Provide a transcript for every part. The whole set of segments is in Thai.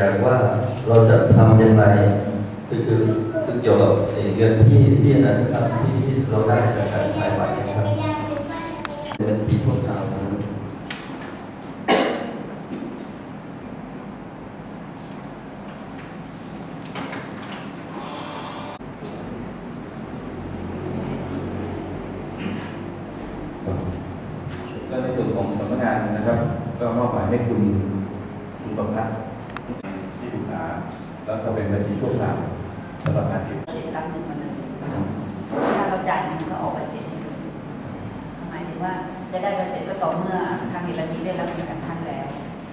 จากว่าเราจะทำอย่างไรคือเกี่ยวกับเงินที่นั้นครับที่เราได้จากการขายบัตรนะครับเป็นสีชั่วคราวนะครับก็ในส่วนของสำนักงานนะครับก็มอบหมายให้คุณประพัฒน์ที่ปรึกษาแล้วก็เป็นบัญชีชั่วคราวสำหรับการเก็บเสร็จรับเงินมาเลยถ้าเราจ่ายเงินก็ออกไปเสร็จหมายถึงว่าจะได้ไปเสร็จก็ต่อเมื่อทางเอราทีได้รับเงินจากท่านแล้ว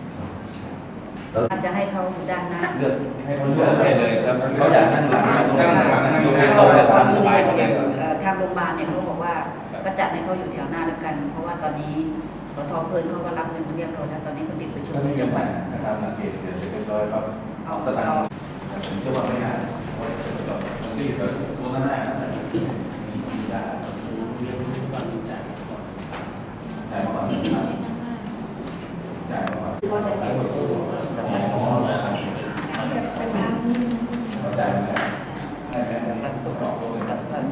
จะให้เขาอยู่ด้านหน้าเลือกให้เขาเลือกเลยครับเขาอยากนั่งหลังนั่งตรงนั่งตรงนั้นตอนนี้ทางโรงพยาบาลเนี่ยเขาบอกว่าก็จัดให้เขาอยู่แถวหน้าแล้วกันเพราะว่าตอนนี้สท.เพลินเขาก็รับเงินมาเรียบร้อยแล้วตอนนี้เขาติดประชุมในจังหวัดนะครับหลังเกตเสร็จเรียบร้อยครับเอาสตางค์ผมจะบอกไม่นานเพราะมันรีบแต่ตัวหน้าได้จ่ายมาก่อนจ่ายมาก่อนก็จะเป็นจ่ายมาให้แม่นั่งตกเลย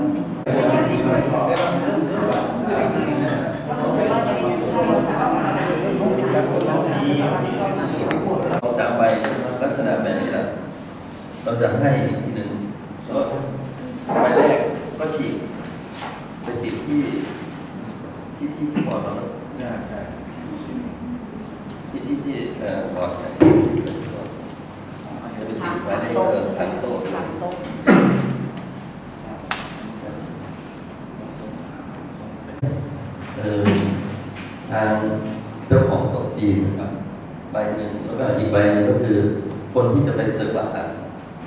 เราสั่งไปลักษณะแบบนี้แหละเราจะให้ทีหนึ่งใบแรกก็ฉีกไปติดที่ปอดเราใช่ที่ปอดไปในทางโต๊ะทางเจ้าของโต๊ะจีนนะครับใบหนึ่งแล้วก็อีกใบหนึ่งก็คือคนที่จะไปเสิร์ฟอาหาร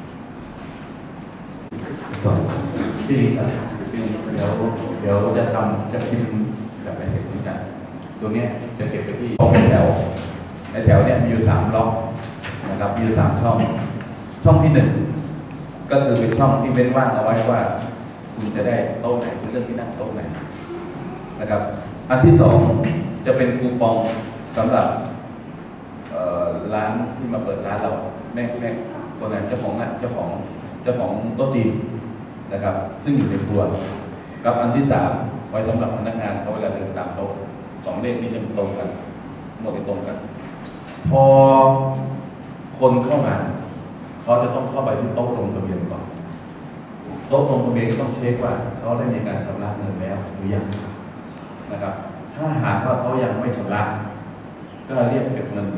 ที่เดี๋ยวจะพิมพ์แบบไม่เสร็จจัดตัวนี้จะเก็บไปที่ในแถวเนี่ยมีอยู่3ล็อกนะครับมีอยู่3ช่องที่1ก็คือเป็นช่องที่เว้นว่างเอาไว้ว่าคุณจะได้โต๊ะไหนคือเรื่องที่นั่งโต๊ะไหนนะครับอันที่2จะเป็นคูปองสำหรับร้านที่มาเปิดร้านเราแม่คนนั้นเจ้าของโต๊ะจีนนะครับซึ่งอยู่ในครัวกับอันที่3ไว้สำหรับพนักงานเขาเวลาเดินตามโต๊ะ2เลขนี้จะตรงกันหมดจะตรงกันพอคนเข้ามาเขาจะต้องเข้าไปที่โต๊ะลงทะเบียนก่อนโต๊ะลงทะเบียนก็ต้องเช็คว่าเขาได้มีการชำระเงินแล้วหรือยังนะครับถ้าหากว่าเขายังไม่ชำระก็เรียกเก็บเงิน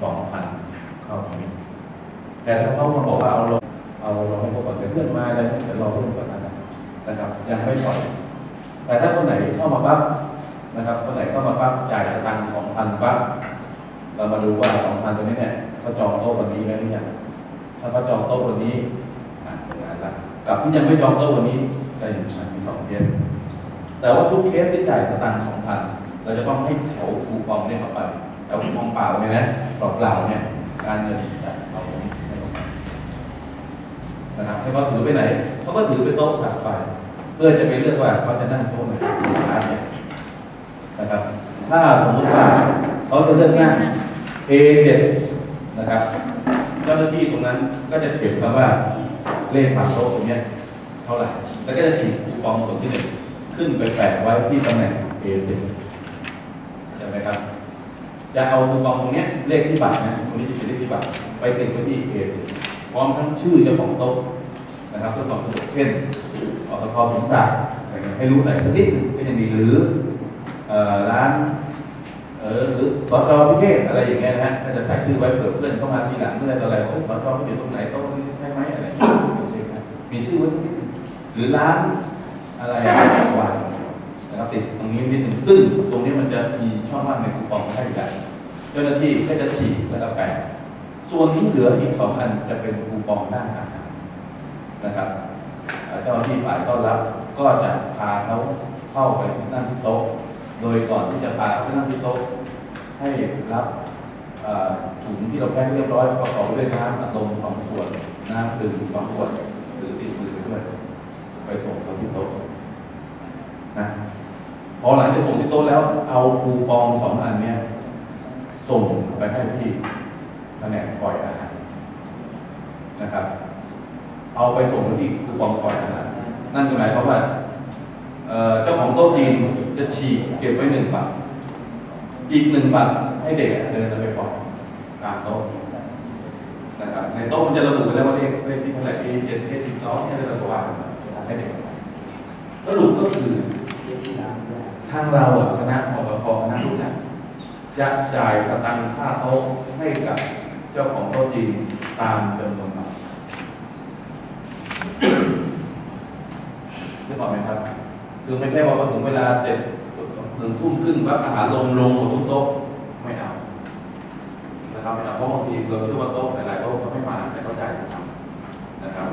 2,000 เข้าตรงนี้แต่ถ้าเขามาบอกว่าเอาลงให้เขาก่อนเพื่อนมาเลยเดี๋ยวรอเพื่อนก่อนนะครับยังไม่ปล่อยแต่ถ้าคนไหนเข้ามาปั๊บนะครับคนไหนเข้ามาปั๊บจ่ายสตางค์ 2,000 ปั๊บเรามาดูว่า 2,000 ตัวนี้เนี่ยเขาจองโต๊ะวันนี้แล้วหรือยังถ้าเขาจองโต๊ะวันนี้เป็นงานละกับที่ยังไม่จองโต๊ะวันนี้ก็มี2เคสแต่ว่าทุกเคสที่จ่ายสตางค์ 2,000 เราจะต้องให้แถวคูปองเนี่ยเข้าไปแถวคูปองเปล่าเนี่ยนะเปล่าเนี่ยการเงินเราไม่ต้องนะครับให้เขาถือไปไหนเขาก็ถือไปโต๊ะถัดไปเพื่อจะไปเลือกว่าเขาจะนั่งโต๊ะไหนร้านเนี่ยนะครับถ้าสมมติว่าเขาจะเลือกนั่ง A7 นะครับเจ้าหน้าที่ตรงนั้นก็จะเขียนคำว่าเลขบัตรโต๊ะตรงนี้เท่าไหร่แล้วก็จะฉีกคูปองส่วนที่1ขึ้นไปแปะไว้ที่ตำแหน่ง A7 ใช่ไหมครับจะเอาคูปองตรงนี้เลขที่บัตรนะตรงนี้จะเป็นเลขที่บัตรไปติดไว้ที่ A7 พร้อมทั้งชื่อเจ้าของโต๊ะนะครับเพื่อความสะดวกเช่นอสท.สมศักดิ์ให้รู้หน่อยสักนิดนึงก็ยังดีหรือร้านหรือสจ.พิเชษอะไรอย่างเงี้ยนะฮะก็จะใส่ชื่อไว้เผื่อเพื่อนเข้ามาทีหลังเมื่อไรต่ออะไรว่าสจ.เขาอยู่ตรงไหนโต๊ะใช่ไหมอะไรอย่างเงี้ยมีชื่อไว้สักนิดหรือร้านอะไรวางนะครับติดตรงนี้นิดนึงซึ่งตรงนี้มันจะมีช่องว่างในคูปองให้อยู่แล้วเจ้าหน้าที่ก็จะฉีกแล้วก็แปะส่วนที่เหลืออีก2 อันจะเป็นคูปองด้านอาหารนะครับเจ้าหน้าที่ฝ่ายต้อนรับก็จะพาเขาเข้าไปนั่งที่โต๊ะโดยก่อนที่จะพาเขาไปนั่งที่โต๊ะให้รับถุงที่เราแพ็คเรียบร้อยประกอบด้วยน้ำอัดลม2 ขวดน้ำดื่ม2 ขวดหรือติดมือไปด้วยไปส่งเขาที่โต๊ะนะพอหลังจากส่งที่โต๊ะแล้วเอาคูปอง2 อันเนี้ยส่งไปให้ที่แผนกปล่อยอาหารนะครับ เอาไปส่งที่คูปองก่อนนะนั่นหมายความว่าเจ้าของโต๊ะจีนจะฉีกเก็บไว้1 บาทอีก1 บาทให้เด็กเดินไปปล่อยตามโต๊ะนะครับในโต๊ะมันจะระบุไปแล้วว่าเลขที่เท่าไหร่A7 A12อะไรต่างๆให้เด็กสรุปก็คือทางเราคณะมสคคณะรู้จักจะจ่ายสตังค์ค่าโต๊ะให้กับเจ้าของโต๊ะจีนตามจำนวนบาทนึกออกไหมครับคือไม่ใช่ว่าพอถึงเวลา1 ทุ่มครึ่งว่าอาหารลงหมดทุกโต๊ะไม่เอานะครับไม่เอาเพราะบางทีเราเชื่อว่าโต๊ะหลายๆโต๊ะเขาไม่มาแต่เขาจ่ายสตังค์นะครับ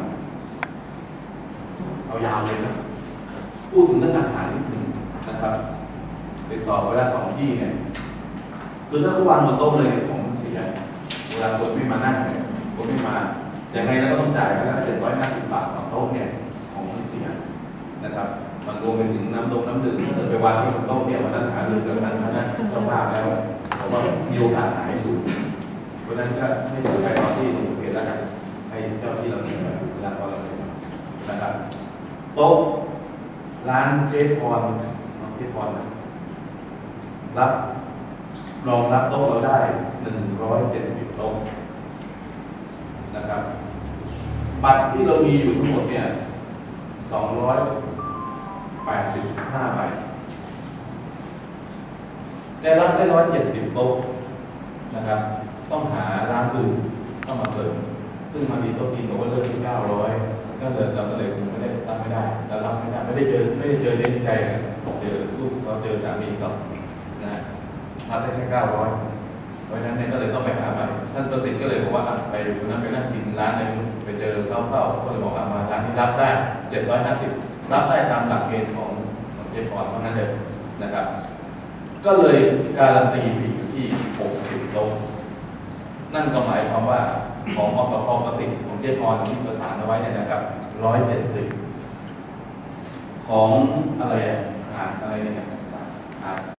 เอายาวเลยนะพูดถึงเรื่องอาหารนิดหนึ่งนะครับติดต่อเวลา2 ที่เนี่ยคือถ้าเขาวางบนโต๊ะเลยของมันเสียเวลาคนไม่มานั่งคนไม่มาอย่างไรเราก็ต้องจ่ายกันแล้ว750 บาทต่อโต๊ะเนี่ยของมันเสียนะครับมันรวมไปถึงน้ำดื่มถ้าจะไปวางที่บนโต๊ะเนี่ยวันนั้นหาลืมกันวันนั้นเจ้าภาพแล้วผมว่ามีโอกาสหายสูงเพราะนั้นก็ให้ไปตอนที่เหตุแล้วกันให้เจ้าที่เราเนี่ยเวลาตอนเรานะครับโต๊ะร้านเทพพรรับรองรับโต๊ะเราได้170 โต๊ะนะครับบัตรที่เรามีอยู่ทั้งหมดเนี่ย285 ใบได้รับได้170 โต๊ะนะครับต้องหาร้านอื่นเข้ามาเสริมซึ่งมาดีโต๊ะจีนบอกว่าเริ่มที่900ก็เลยเราก็เลยคงไม่ได้รับไม่ได้เรารับไม่ได้ไม่ได้เจอเด่นใจเลยเจอลูกเขาเจอสามีเขานะรับได้แค่900เพราะฉะนั้นเนี่ยก็เลยต้องไปหาใหม่ท่านประสิทธิ์ก็เลยบอกว่าไปวันนั้นไปนั่งกินร้านนึงไปเจอเข้าก็เลยบอกมาร้านนี้รับได้750รับได้ตามหลักเกณฑ์ของเจพรเพราะนั้นเลยนะครับก็เลยการันตีอยู่ที่60 โต๊ะนั่นก็หมายความว่าของอสคประสิทธิ์ของเจพรที่ประสานเอาไว้เนี่ยนะครับ170ของอะไรอะไรเนี่ย